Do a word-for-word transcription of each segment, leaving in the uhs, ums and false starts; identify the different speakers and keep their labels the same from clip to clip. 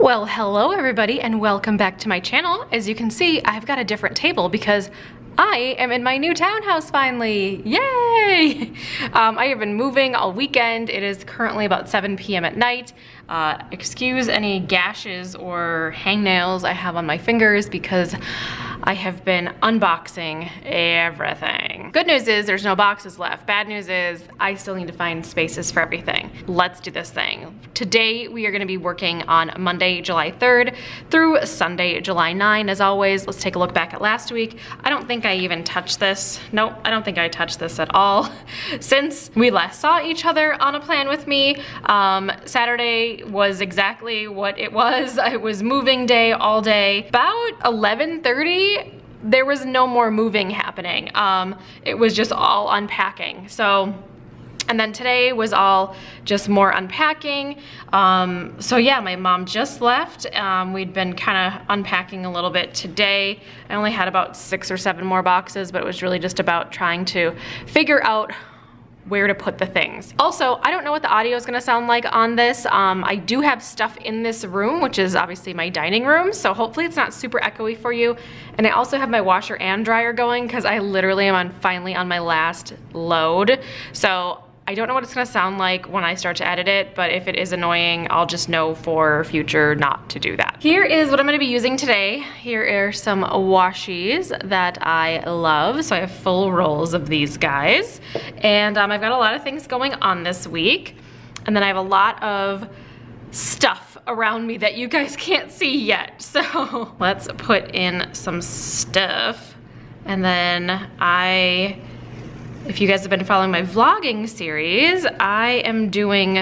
Speaker 1: Well, hello everybody and welcome back to my channel. As you can see, I've got a different table because I am in my new townhouse finally. Yay! Um, I have been moving all weekend. It is currently about seven p m at night. Uh, excuse any gashes or hangnails I have on my fingers because I have been unboxing everything. Good news is there's no boxes left. Bad news is I still need to find spaces for everything. Let's do this thing. Today we are gonna be working on Monday, July third through Sunday, July ninth. As always, let's take a look back at last week. I don't think I even touched this. Nope, I don't think I touched this at all. Since we last saw each other on a plan with me, um, Saturday was exactly what it was. It was moving day all day. About eleven thirty, there was no more moving happening. Um, it was just all unpacking. So, and then today was all just more unpacking. Um, so yeah, my mom just left. Um, we'd been kind of unpacking a little bit today. I only had about six or seven more boxes, but it was really just about trying to figure out where to put the things. Also, I don't know what the audio is gonna sound like on this. Um, I do have stuff in this room, which is obviously my dining room, so hopefully it's not super echoey for you. And I also have my washer and dryer going because I literally am on finally on my last load. So I don't know what it's gonna sound like when I start to edit it, but if it is annoying, I'll just know for future not to do that. Here is what I'm gonna be using today. Here are some washies that I love. So I have full rolls of these guys. And um, I've got a lot of things going on this week. And then I have a lot of stuff around me that you guys can't see yet. So let's put in some stuff. And then I, if you guys have been following my vlogging series, I am doing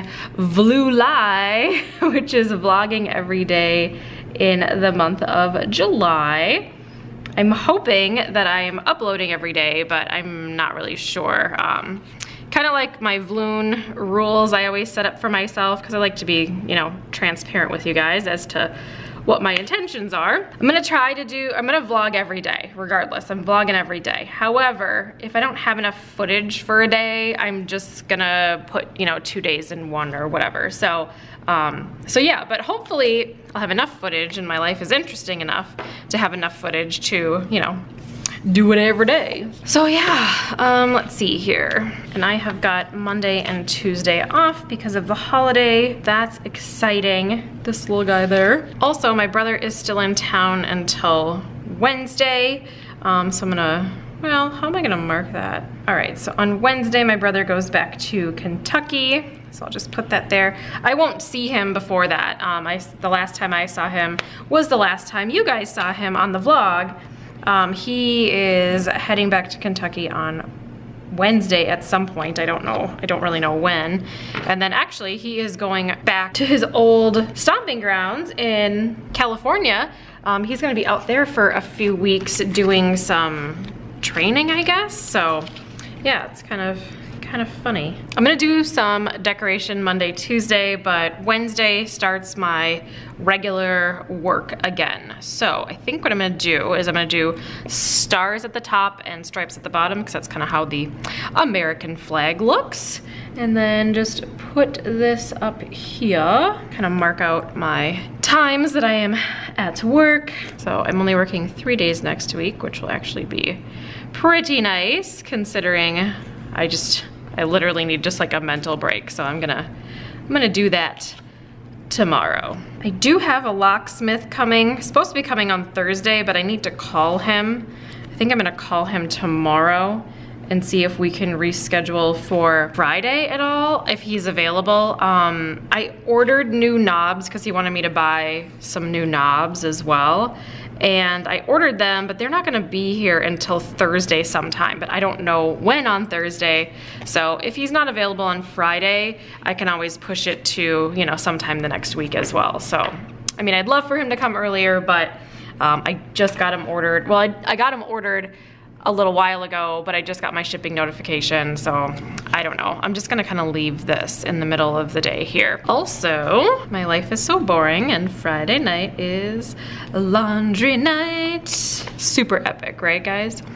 Speaker 1: Vlulai, which is vlogging every day in the month of July. I'm hoping that I'm uploading every day, but I'm not really sure. Um, kind of like my Vloon rules I always set up for myself because I like to be, you know, transparent with you guys as to what my intentions are. I'm gonna try to do, I'm gonna vlog every day, regardless. I'm vlogging every day. However, if I don't have enough footage for a day, I'm just gonna put, you know, two days in one or whatever. So, um, so yeah, but hopefully I'll have enough footage and my life is interesting enough to have enough footage to, you know, do it every day. So yeah, um, let's see here. And I have got Monday and Tuesday off because of the holiday. That's exciting, this little guy there. Also, my brother is still in town until Wednesday. Um, so I'm gonna, well, how am I gonna mark that? All right, so on Wednesday, my brother goes back to Kentucky. So I'll just put that there. I won't see him before that. Um, I, the last time I saw him was the last time you guys saw him on the vlog. Um, he is heading back to Kentucky on Wednesday at some point. I don't know. I don't really know when. And then actually he is going back to his old stomping grounds in California. Um, he's gonna be out there for a few weeks doing some training, I guess. So yeah, it's kind of kind of funny. I'm gonna do some decoration Monday, Tuesday, but Wednesday starts my regular work again. So I think what I'm gonna do is I'm gonna do stars at the top and stripes at the bottom because that's kind of how the American flag looks. And then just put this up here, kind of mark out my times that I am at work. So I'm only working three days next week, which will actually be pretty nice considering I just, I literally need just like a mental break. So I'm gonna, I'm gonna do that tomorrow. I do have a locksmith coming, supposed to be coming on Thursday, but I need to call him. I think I'm gonna call him tomorrow and see if we can reschedule for Friday at all, if he's available. Um, I ordered new knobs because he wanted me to buy some new knobs as well. And I ordered them, but they're not gonna be here until Thursday sometime, but I don't know when on Thursday. So if he's not available on Friday, I can always push it to, you know, sometime the next week as well. So, I mean, I'd love for him to come earlier, but um, I just got him ordered. Well, I, I got him ordered a little while ago, but I just got my shipping notification, so I don't know. I'm just gonna kind of leave this in the middle of the day here. Also, my life is so boring and Friday night is laundry night. Super epic, right guys?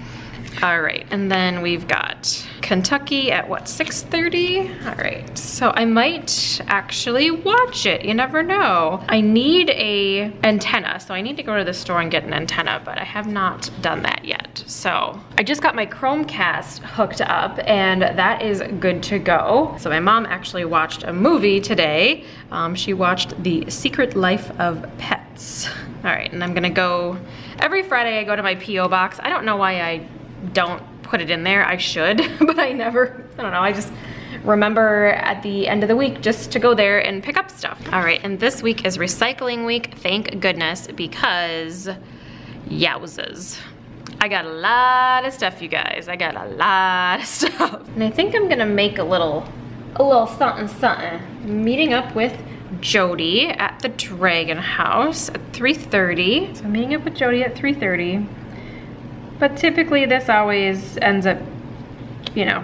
Speaker 1: All right, and then we've got Kentucky at what, six thirty? All right, so I might actually watch it, you never know. I need a antenna, so I need to go to the store and get an antenna, but I have not done that yet. So I just got my Chromecast hooked up and that is good to go. So my mom actually watched a movie today. Um, she watched The Secret Life of Pets. All right, and I'm gonna go, every Friday I go to my P O box. I don't know why I don't put it in there. I should, but I never, I don't know, I just remember at the end of the week just to go there and pick up stuff. All right, and this week is recycling week, thank goodness, because yowzas. I got a lot of stuff, you guys. I got a lot of stuff. And I think I'm gonna make a little, a little something something. I'm meeting up with Jody at the Dragon House at three thirty. So I'm meeting up with Jody at three thirty. But typically this always ends up, you know,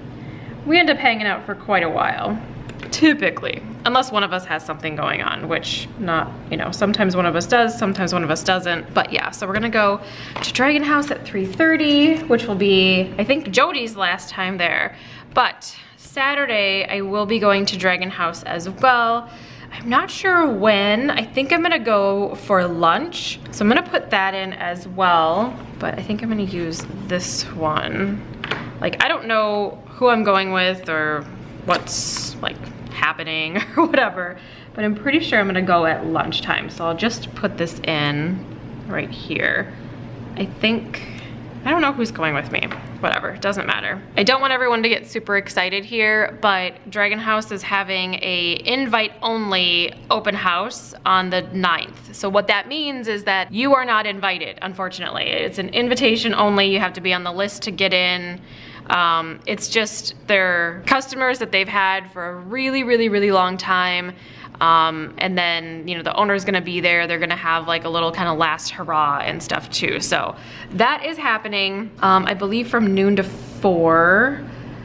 Speaker 1: we end up hanging out for quite a while. Typically, unless one of us has something going on, which not, you know, sometimes one of us does, sometimes one of us doesn't. But yeah, so we're gonna go to Dragon House at three thirty, which will be, I think, Jody's last time there. But Saturday, I will be going to Dragon House as well. I'm not sure when. I think I'm gonna go for lunch. So I'm gonna put that in as well, but I think I'm gonna use this one. Like, I don't know who I'm going with or what's like happening or whatever, but I'm pretty sure I'm gonna go at lunchtime. So I'll just put this in right here. I think, I don't know who's going with me. Whatever, doesn't matter. I don't want everyone to get super excited here, but Dragon House is having a invite only open house on the ninth. So what that means is that you are not invited, unfortunately. It's an invitation only. You have to be on the list to get in. Um, it's just their customers that they've had for a really, really, really long time. Um, and then, you know, the owner's gonna be there. They're gonna have like a little kind of last hurrah and stuff too. So that is happening, um, I believe from noon to four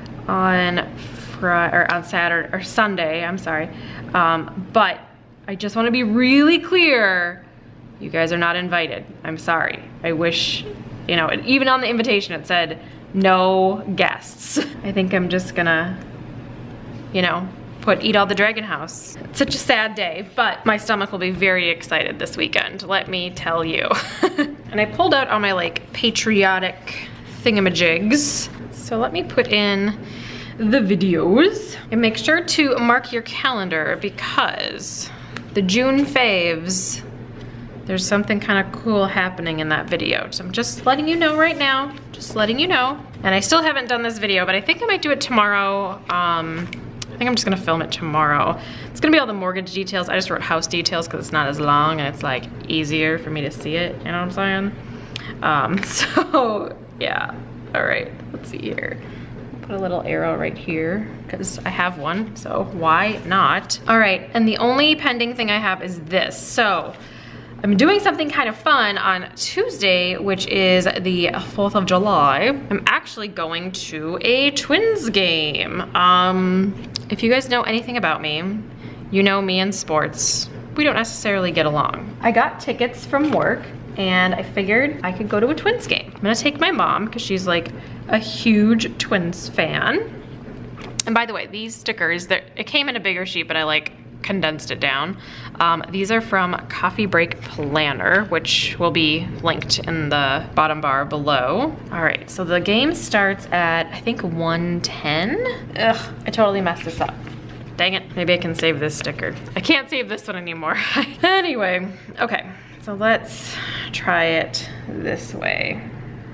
Speaker 1: on Friday, or on Saturday, or Sunday, I'm sorry. Um, but I just wanna be really clear, you guys are not invited. I'm sorry. I wish, you know, even on the invitation it said no guests. I think I'm just gonna, you know, put Eat All the Dragon House. It's such a sad day, but my stomach will be very excited this weekend, let me tell you. And I pulled out all my like patriotic thingamajigs. So let me put in the videos. And make sure to mark your calendar because the June faves, there's something kind of cool happening in that video. So I'm just letting you know right now, just letting you know. And I still haven't done this video, but I think I might do it tomorrow. Um, I think I'm just gonna film it tomorrow. It's gonna be all the mortgage details. I just wrote house details because it's not as long and it's like easier for me to see it, you know what I'm saying? Um, so yeah, all right, let's see here. Put a little arrow right here because I have one, so why not? All right, and the only pending thing I have is this. So I'm doing something kind of fun on Tuesday, which is the fourth of July. I'm actually going to a Twins game. Um, if you guys know anything about me, you know me in sports, we don't necessarily get along. I got tickets from work and I figured I could go to a Twins game. I'm gonna take my mom because she's like a huge Twins fan. And by the way, these stickers, it came in a bigger sheet, but I like condensed it down. Um, these are from Coffee Break Planner, which will be linked in the bottom bar below. All right, so the game starts at, I think, one ten. Ugh, I totally messed this up. Dang it, maybe I can save this sticker. I can't save this one anymore. Anyway, okay, so let's try it this way.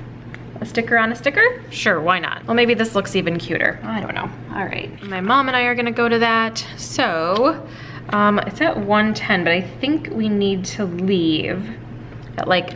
Speaker 1: A sticker on a sticker? Sure, why not? Well, maybe this looks even cuter. I don't know. All right, my mom and I are gonna go to that. So, um, it's at one ten, but I think we need to leave at like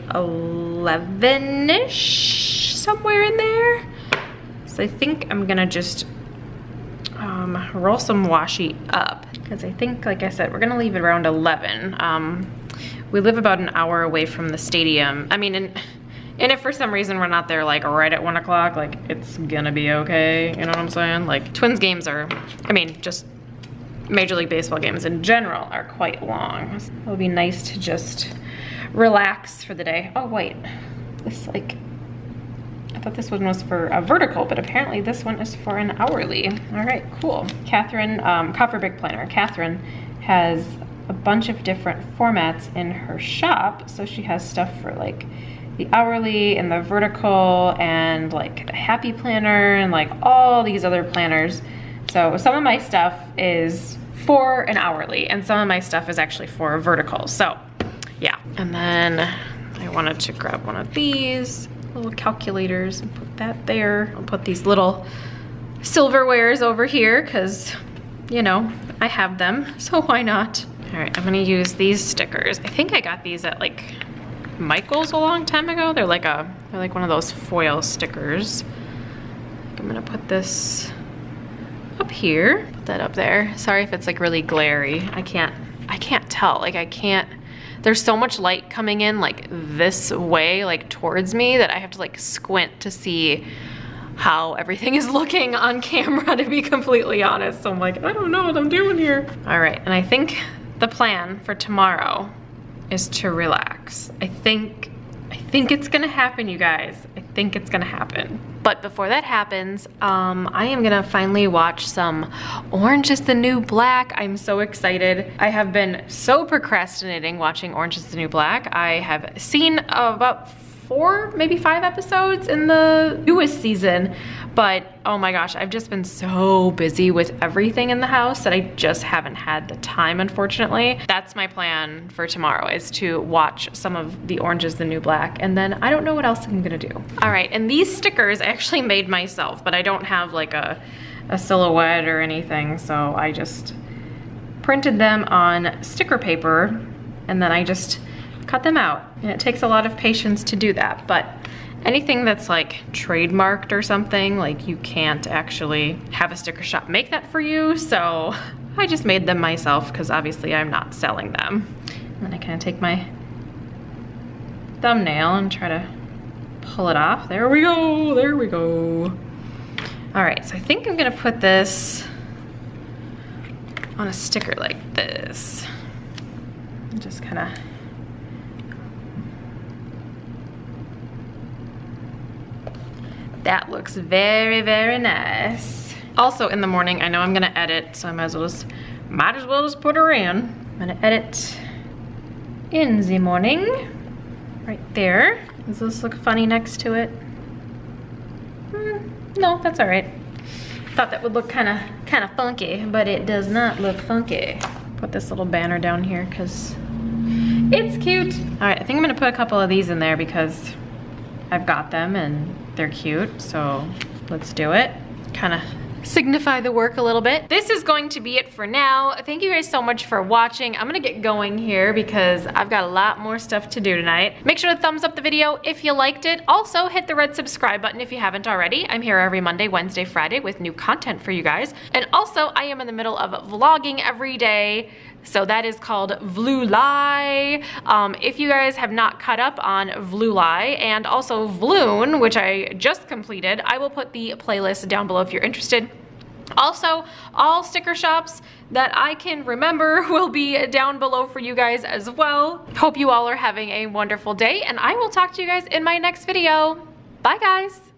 Speaker 1: eleven-ish, somewhere in there. So I think I'm gonna just um, roll some washi up because I think, like I said, we're gonna leave it around eleven. Um, we live about an hour away from the stadium. I mean, in, And if for some reason we're not there like right at one o'clock, like it's gonna be okay, you know what I'm saying? Like Twins games are, I mean, just Major League Baseball games in general are quite long. It would be nice to just relax for the day. Oh wait, this like, I thought this one was for a vertical, but apparently this one is for an hourly. All right, cool. Catherine, um, Copper Big Planner, Catherine has a bunch of different formats in her shop. So she has stuff for like the hourly and the vertical and like the happy planner and like all these other planners. So some of my stuff is for an hourly and some of my stuff is actually for a vertical. So yeah, and then I wanted to grab one of these little calculators and put that there. I'll put these little silverwares over here because, you know, I have them, so why not? All right, I'm gonna use these stickers. I think I got these at like Michael's a long time ago. They're like a, they're like one of those foil stickers. I'm gonna put this up here, put that up there. Sorry if it's like really glary. I can't, I can't tell, like I can't, there's so much light coming in like this way, like towards me, that I have to like squint to see how everything is looking on camera, to be completely honest. So I'm like, I don't know what I'm doing here. All right, and I think the plan for tomorrow is to relax. I think, I think it's gonna happen, you guys. I think it's gonna happen. But before that happens, um, I am gonna finally watch some Orange is the New Black. I'm so excited. I have been so procrastinating watching Orange is the New Black. I have seen uh, about four, maybe five episodes in the newest season, but oh my gosh, I've just been so busy with everything in the house that I just haven't had the time, unfortunately. That's my plan for tomorrow, is to watch some of the Orange is the New Black, and then I don't know what else I'm gonna do. All right, and these stickers I actually made myself, but I don't have like a, a silhouette or anything, so I just printed them on sticker paper, and then I just cut them out. And it takes a lot of patience to do that, but anything that's like trademarked or something, like you can't actually have a sticker shop make that for you. So I just made them myself because obviously I'm not selling them. And then I kind of take my thumbnail and try to pull it off. There we go, there we go. All right, so I think I'm gonna put this on a sticker like this. And just kind of that looks very, very nice. Also in the morning, I know I'm gonna edit, so I might as well just, might as well just put her in. I'm gonna edit in the morning, right there. Does this look funny next to it? Hmm, no, that's all right. Thought that would look kind of, kind of funky, but it does not look funky. Put this little banner down here because it's cute. All right, I think I'm gonna put a couple of these in there because I've got them and they're cute, so let's do it. Kind of signify the work a little bit. This is going to be it for now. Thank you guys so much for watching. I'm gonna get going here because I've got a lot more stuff to do tonight. Make sure to thumbs up the video if you liked it. Also, hit the red subscribe button if you haven't already. I'm here every Monday, Wednesday, Friday with new content for you guys. And also, I am in the middle of vlogging every day. So that is called Vlulai. Um, if you guys have not caught up on Vlulai and also Vloon, which I just completed, I will put the playlist down below if you're interested. Also, all sticker shops that I can remember will be down below for you guys as well. Hope you all are having a wonderful day, and I will talk to you guys in my next video. Bye, guys.